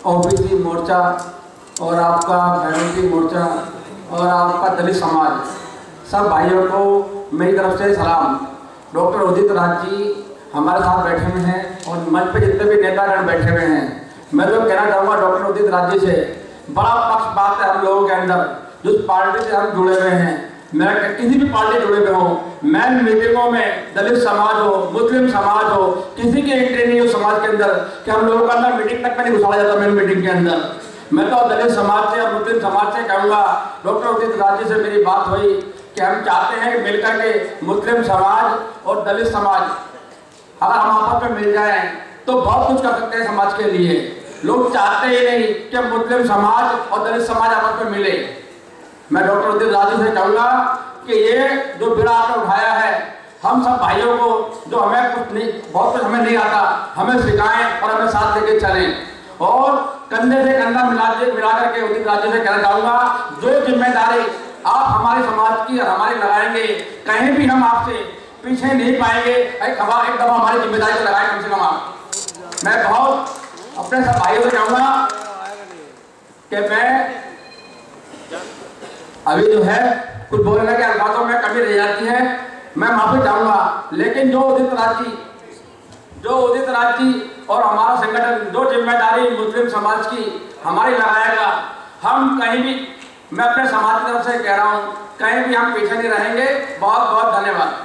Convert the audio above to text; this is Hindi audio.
ओबीसी मोर्चा और आपका माइनॉरिटी मोर्चा और आपका दलित समाज, सब भाइयों को मेरी तरफ से सलाम। डॉक्टर उदित राज जी हमारे साथ बैठे हुए हैं और मंच पे जितने भी नेतागण बैठे हुए हैं, मैं तो कहना चाहूँगा डॉक्टर उदित राज जी से, बड़ा पक्षपात है हम लोगों के अंदर। जिस पार्टी से हम जुड़े हुए हैं, मैं किसी भी पार्टी जुड़े हुए हो, मैं मीटिंगों में दलित समाज हो, मुस्लिम समाज हो, किसी की एंट्री नहीं हो समाज के अंदर कि हम लोगों का अंदर मीटिंग तक में नहीं घुसाया जाता। मेरी मीटिंग के अंदर मैं तो दलित समाज से और मुस्लिम समाज से कहूँगा, डॉक्टर उदित राज जी से मेरी बात हुई कि हम चाहते हैं कि मिलकर के मुस्लिम समाज और दलित समाज अगर हम आपस में मिल जाएं तो बहुत कुछ कर सकते हैं समाज के लिए। लोग चाहते ही नहीं कि मुस्लिम समाज और दलित समाज आपस में मिले। मैं डॉक्टर उदित राज जी से कहूँगा कि ये जो बिड़ा आपने उठाया है, हम सब भाइयों को जो हमें कुछ नहीं, बहुत कुछ हमें नहीं आता, हमें सिखाएं और हमें साथ लेके चलें और कंधे से कंधा मिला करके उदित राज जी से कहना चाहूँगा, जो जिम्मेदारी आप हमारे समाज की और हमारी लगाएंगे, कहीं भी हम आपसे पीछे नहीं पाएंगे। एक दफा हमारी जिम्मेदारी को लगाए कम से कम आप। मैं बहुत अपने सब भाइयों से कहूँगा कि मैं अभी जो है कुछ बोलने के अल्फाजों में कमी रह जाती है, मैं माफी चाहूँगा, लेकिन जो उदित राज जी और हमारा संगठन जो जिम्मेदारी मुस्लिम समाज की हमारी लगाएगा, हम कहीं भी, मैं अपने समाज की तरफ से कह रहा हूँ, कहीं भी हम पीछे नहीं रहेंगे। बहुत बहुत धन्यवाद।